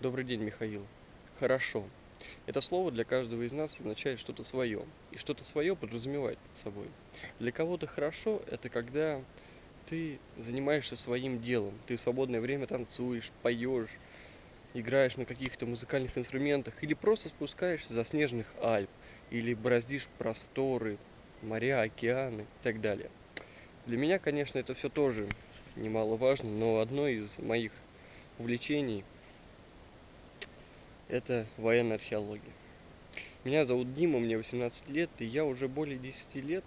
Добрый день, Михаил. Хорошо. Это слово для каждого из нас означает что-то свое. И что-то свое подразумевает под собой. Для кого-то хорошо – это когда ты занимаешься своим делом. Ты в свободное время танцуешь, поешь, играешь на каких-то музыкальных инструментах или просто спускаешься за снежных Альп, или бороздишь просторы, моря, океаны и так далее. Для меня, конечно, это все тоже немаловажно, но одно из моих увлечений – это военная археология. Меня зовут Дима, мне 18 лет, и я уже более 10 лет,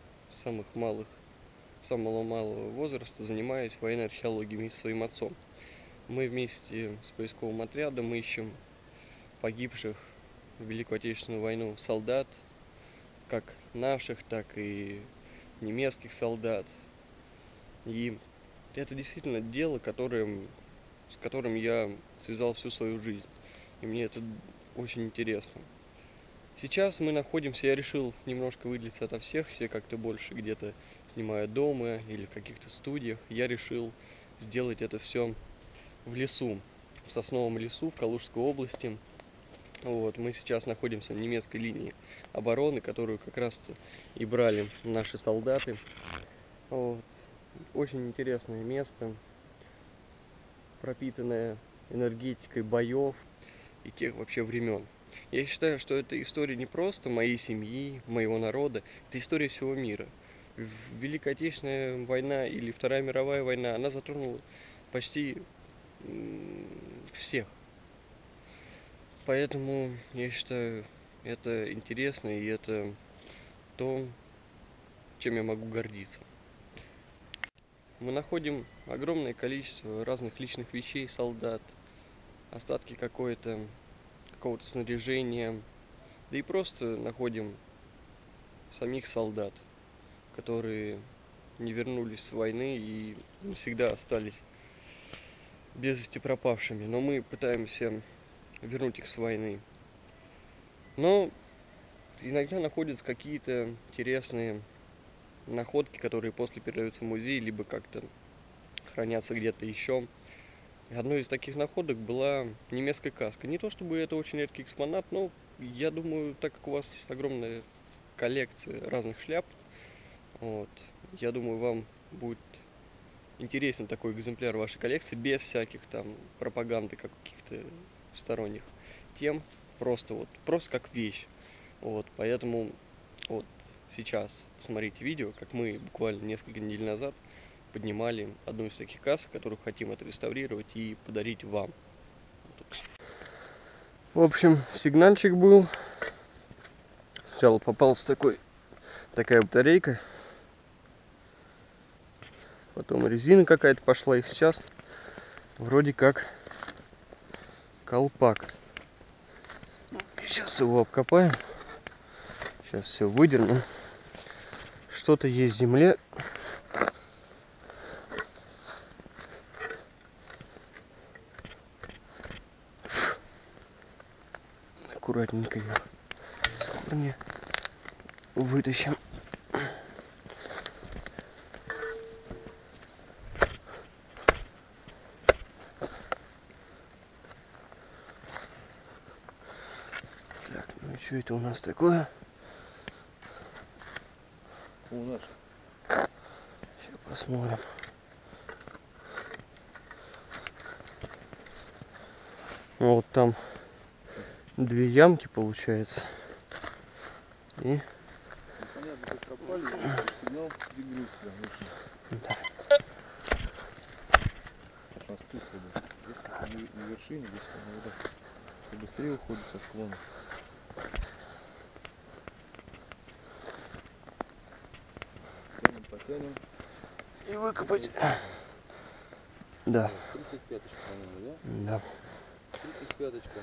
самого малого возраста, занимаюсь военной археологией вместе со своим отцом. Мы вместе с поисковым отрядом ищем погибших в Великую Отечественную войну солдат, как наших, так и немецких солдат. И это действительно дело, с которым я связал всю свою жизнь. И мне это очень интересно. Сейчас мы находимся, я решил немножко выделиться ото всех, все как-то больше где-то снимают дома или в каких-то студиях. Я решил сделать это все в лесу, в Сосновом лесу в Калужской области. Вот, мы сейчас находимся на немецкой линии обороны, которую как раз и брали наши солдаты. Вот. Очень интересное место, пропитанное энергетикой боев и тех вообще времен. Я считаю, что это история не просто моей семьи, моего народа, это история всего мира. Великая Отечественная война или Вторая мировая война, она затронула почти всех. Поэтому я считаю, это интересно, и это то, чем я могу гордиться. Мы находим огромное количество разных личных вещей солдат, остатки какого-то снаряжения, да и просто находим самих солдат, которые не вернулись с войны и навсегда остались без вести пропавшими. Но мы пытаемся вернуть их с войны. Но иногда находятся какие-то интересные находки, которые после передаются в музей, либо как-то хранятся где-то еще. И одной из таких находок была немецкая каска. Не то чтобы это очень редкий экспонат, но я думаю, так как у вас огромная коллекция разных шляп, вот, я думаю, вам будет интересен такой экземпляр вашей коллекции без всяких там пропаганды каких-то сторонних тем, просто как вещь. Вот, поэтому вот сейчас смотрите видео, как мы буквально несколько недель назад поднимали одну из таких касок, которую хотим отреставрировать и подарить вам. В общем, сигнальчик был. Сначала попался такая батарейка. Потом резина какая-то пошла. И сейчас вроде как колпак. Сейчас его обкопаем. Сейчас все выдернем. Что-то есть в земле. Аккуратненько ее с корня вытащим. Так, ну и что это у нас такое? Сейчас посмотрим. Вот там две ямки получается. И понятно, как копали, сигнал пригрузки. да. Потому что спуск здесь как на вершине, здесь вода быстрее уходит со склона. Потянем. И выкопать. Да. 35-очка, по-моему, да? Да. 35-очка.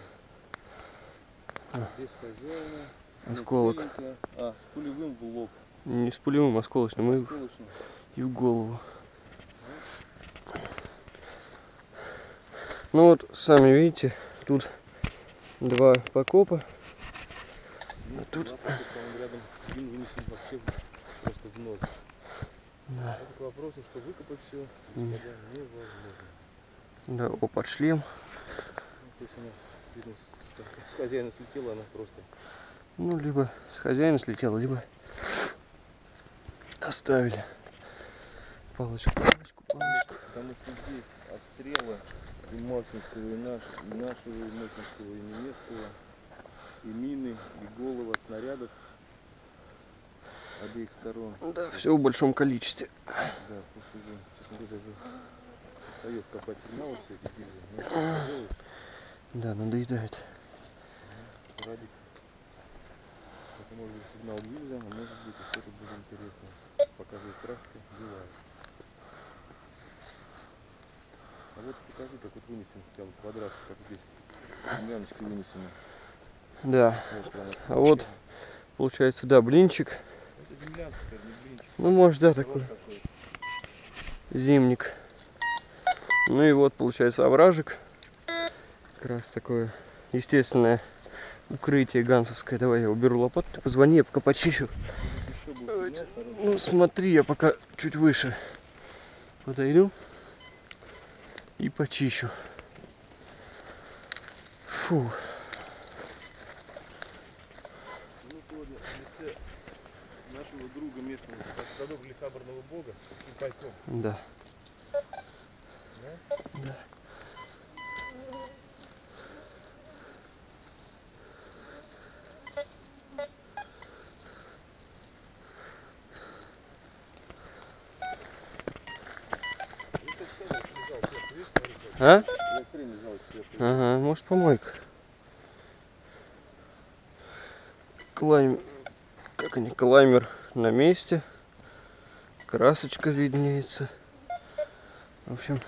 Без хозяина. Осколок. С пулевым в лоб. Не с пулевым, осколочным. Осколочным. И в голову. Ну вот, сами видите, тут два покопа. А тут рядом один вынесен вообще просто в ноль. Да. Это к вопросу, что выкопать все, господа, невозможно. Да, о, под шлем. То есть она, видно, с хозяина слетела, она просто. Ну, либо с хозяина слетела, либо оставили. Палочку. Потому что здесь обстрелы и Максимского, и нашего, и Максимского, и немецкого, и мины, и головы снарядов обеих сторон. Да, все в большом количестве. Да, просто уже, честно говоря, даже устаешь копать сигналы все эти гильзы. Но что ты делаешь? Да, надоедает. Радик. Это может быть сигнал гильза, а может быть и что-то будет интересное. Показывает краска, бывает. А вот покажи, как вот вынесен прям квадрат, как здесь земляночка вынесена. Да. Вот прям вот. А вот, получается, да, блинчик. Это землянка, скажем, не блинчик. Ну, может, да, Рожь такой какой-то. зимник. Ну и вот, получается, овражек. Как раз такое естественное укрытие гансовское. Давай я уберу лопату, ты позвони, я пока почищу. Еще был сигнал хороший. Ну, смотри, я пока чуть выше подойду и почищу. Фу. Ну, сегодня в лице нашего друга местного, задобрили хабарного бога, и пайком. Да. Да? Да. А? Я хрень взял сверху. Ага, может помойка. Как они, клаймер на месте. Красочка виднеется. В общем.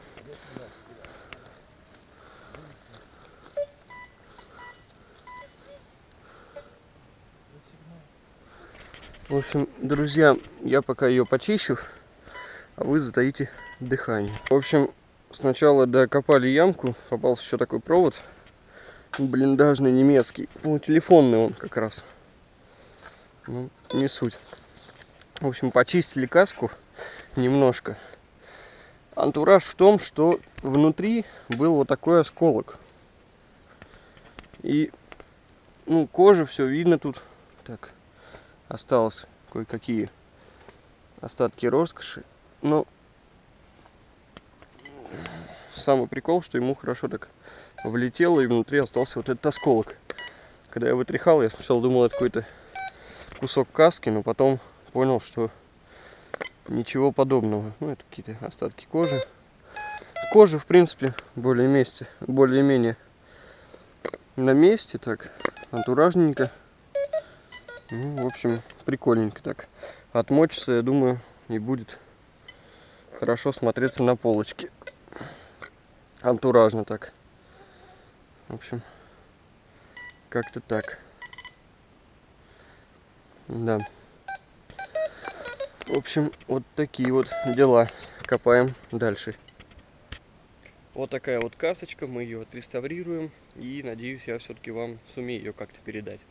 В общем, друзья, я пока ее почищу, а вы затаите дыхание. В общем, сначала докопали ямку, попался еще такой провод, блиндажный немецкий, ну, телефонный он как раз, ну, не суть. В общем, почистили каску немножко. Антураж в том, что внутри был вот такой осколок. И, ну, кожа, все видно тут. Так, осталось кое-какие остатки роскоши. Но самый прикол, что ему хорошо так влетело, и внутри остался вот этот осколок. Когда я вытряхал, я сначала думал, это какой-то кусок каски, но потом понял, что ничего подобного. Ну, это какие-то остатки кожи. Кожа, в принципе, более-менее на месте, так, антуражненько. Ну, в общем, прикольненько так. Отмочится, я думаю, и будет хорошо смотреться на полочке. Антуражно так. В общем, как-то так. Да. В общем, вот такие вот дела. Копаем дальше. Вот такая вот касочка, мы ее отреставрируем. И надеюсь, я все-таки вам сумею ее как-то передать.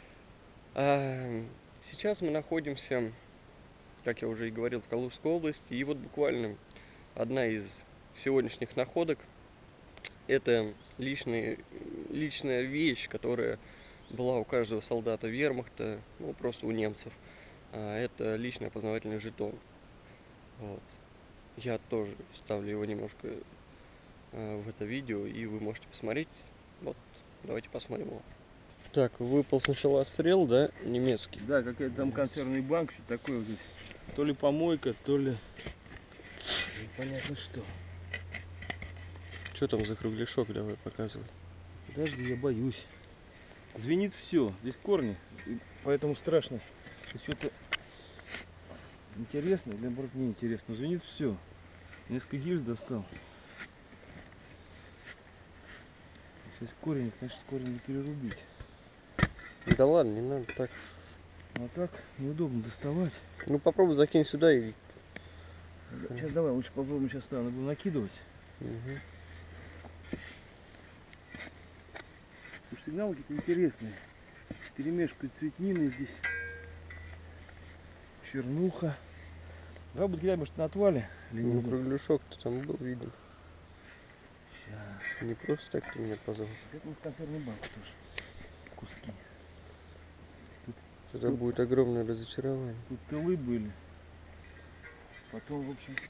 Сейчас мы находимся, как я уже и говорил, в Калужской области. И вот буквально одна из сегодняшних находок — это личная вещь, которая была у каждого солдата вермахта, ну просто у немцев. Это личный опознавательный жетон. Вот. Я тоже вставлю его немножко в это видео, и вы можете посмотреть. Вот, давайте посмотрим его. Так, выпал сначала отстрел, да, немецкий. Да, какой-то там консервный банк, что такое вот здесь. То ли помойка, то ли непонятно что. Что там за кругляшок, давай показывай. Подожди, я боюсь. Звенит все, здесь корни, и поэтому страшно. Здесь что-то интересное, или наоборот неинтересно. Звенит все. Несколько гильз достал. Здесь корень, значит, корень не перерубить. Да ладно, не надо так. А так неудобно доставать. Ну попробуй закинь сюда и... Сейчас давай, лучше попробуем сейчас туда, надо было накидывать. Угу. Сигналы какие-то интересные. Перемешку цветнины здесь. Чернуха. Давай буду кидать, может, на отвале. Или Ну не? кругляшок-то там был виден. Не просто так ты меня позвал. Это в консервную банку тоже. Куски. Это будет огромное разочарование. Тут тылы были. Потом, в общем,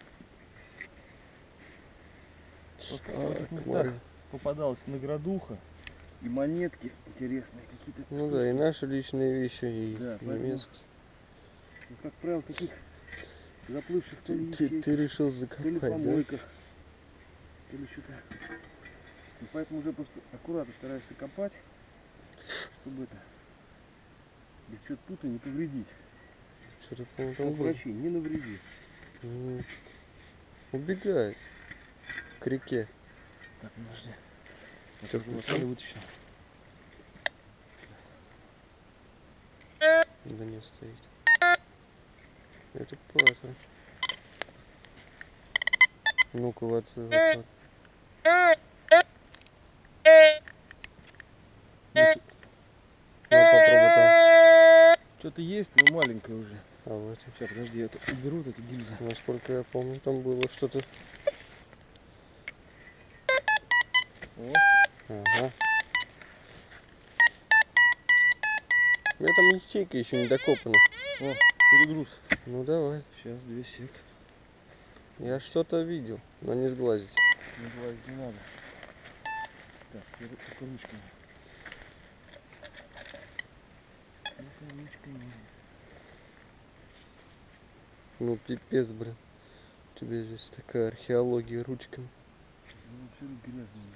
в этих местах попадалась наградуха и монетки интересные какие-то. Ну да, и наши личные вещи, и да, немецкие. Ну, как правило, таких заплывших Ты ячейках, решил то ли закопать, да? помойках, то ли что-то. И поэтому уже просто аккуратно стараешься копать, чтобы это без чего-то пута не повредить. Что-то, по-моему, там Как было. врачи, не навреди. Убегает к реке. Так, подожди. Что, Я уже вытащил. Да не стоит. Это паттерн. Ну-ка, вот. Попробуй там. Что-то есть, но маленькое уже. А вот. Сейчас, подожди, я это уберу, вот эти гильзы. Насколько я помню, там было что-то. О. Ага. У меня там ячейка еще не докопана. О, перегруз. Ну давай. Сейчас, 2 сек. Я что-то видел, но не сглазить. Не глазить не надо. Так, только ручками. Только ручками. Ну пипец, блин. У тебя здесь такая археология ручками. Ну, все грязно уже.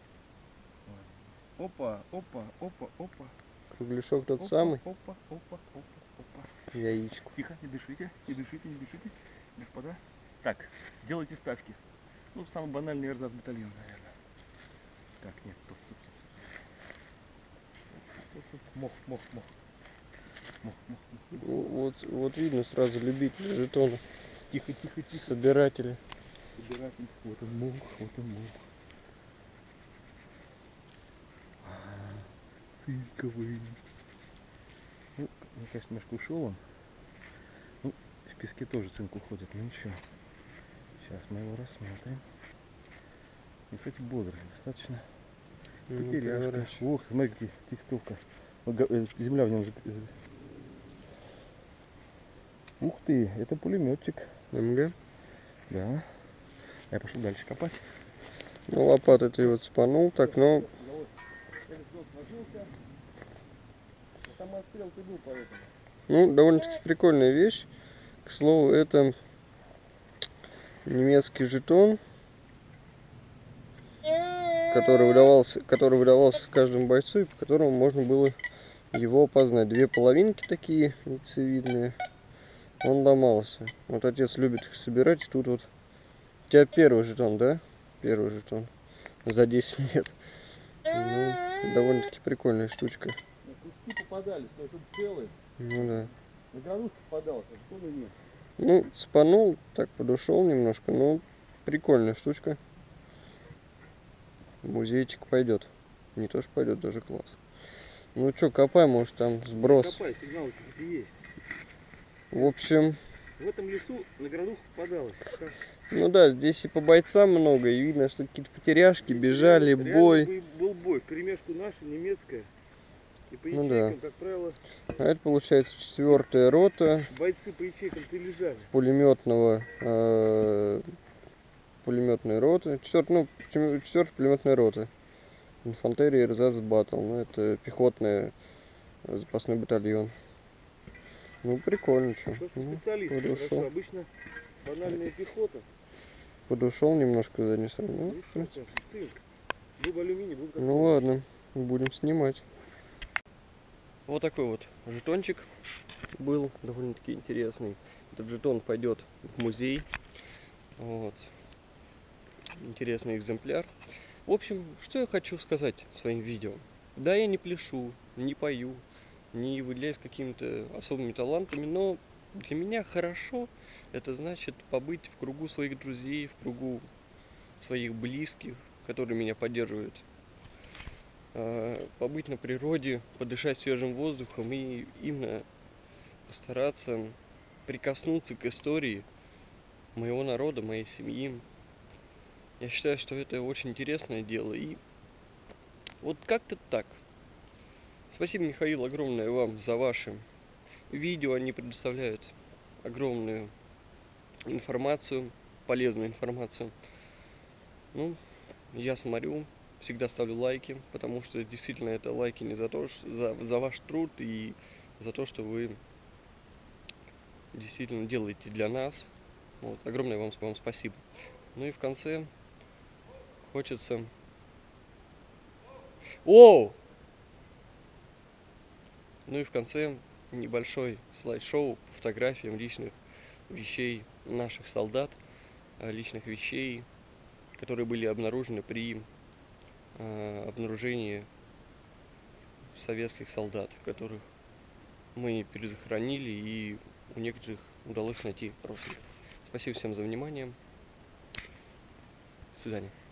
Опа, опа, опа, опа. Кругляшок тот Опа, самый. Опа, опа, опа, опа. Яичку. Тихо, не дышите, не дышите, не дышите, господа. Так, делайте ставки. Ну, самый банальный эрзац батальон, наверное. Так, нет, стоп, стоп, стоп, стоп. Стоп. Мох, мох, мох. Мох, мох, мох. Вот видно сразу любители жетонов. Тихо, тихо, тихо. Собиратели. Собиратель. Вот он мох, вот он мох. Цинковый. Ну, мне кажется, немножко ушел он. Ну, в песке тоже цинк уходит, но ничего. Сейчас мы его рассмотрим. И, кстати, бодрый, достаточно. Потеряшка. Ох, смотри, какая текстовка. Земля в нем. Ух ты, это пулеметчик. МГ. Да. Я пошел дальше копать. Ну, лопатой ты вот спанул, так, но... Ну, довольно-таки прикольная вещь. К слову, это немецкий жетон, который выдавался каждому бойцу, и по которому можно было его опознать. Две половинки такие яйцевидные. Он ломался. Вот отец любит их собирать. И тут вот у тебя первый жетон, да? Первый жетон. За 10 лет. Ну, довольно-таки прикольная штучка. Куски попадались, но чтобы целые. Ну да. На гранушку попадался, а что нет. Ну, спанул, так подушел немножко, но прикольная штучка. В музейчик пойдет. Не то что пойдет, даже класс. Ну что, копай, может там сброс. Копай, сигнал есть. В общем... В этом лесу на грануху попадалось. Ну да, здесь и по бойцам много, и видно, что какие-то потеряшки бежали, бой. Был бой, вперемешку наша, немецкая. И по Ну ячейкам, да. как правило, А это получается 4-я рота бойцы по ячейкам-то лежали. Пулеметной роты. 4-я пулеметная рота. Инфантерия Эрзац Баттл. Ну, это пехотный запасной батальон. Ну, прикольно, что. То, что Ну, специалисты, хорошо. Обычно банальная пехота. Подушел немножко задней стороны. Ну, в принципе. Цинк. Был бы алюминий, был бы Ну ладно, будем снимать. Вот такой вот жетончик был, довольно-таки интересный. Этот жетон пойдет в музей. Вот. Интересный экземпляр. В общем, что я хочу сказать своим видео. Да, я не пляшу, не пою, не выделяюсь какими-то особыми талантами, но для меня хорошо это значит побыть в кругу своих друзей, в кругу своих близких, которые меня поддерживают. Побыть на природе, подышать свежим воздухом и именно постараться прикоснуться к истории моего народа, моей семьи. Я считаю, что это очень интересное дело. И вот как-то так. Спасибо, Михаил, огромное вам за ваши видео. Они предоставляют огромную информацию, полезную информацию. Ну, я смотрю, всегда ставлю лайки, потому что действительно это лайки не за то, за ваш труд и за то, что вы действительно делаете для нас. Вот, огромное вам спасибо. Ну и в конце хочется... О! Ну и в конце небольшой слайд-шоу по фотографиям личных вещей наших солдат, личных вещей, которые были обнаружены при обнаружении советских солдат, которых мы перезахоронили, и у некоторых удалось найти родственников. Спасибо всем за внимание. До свидания.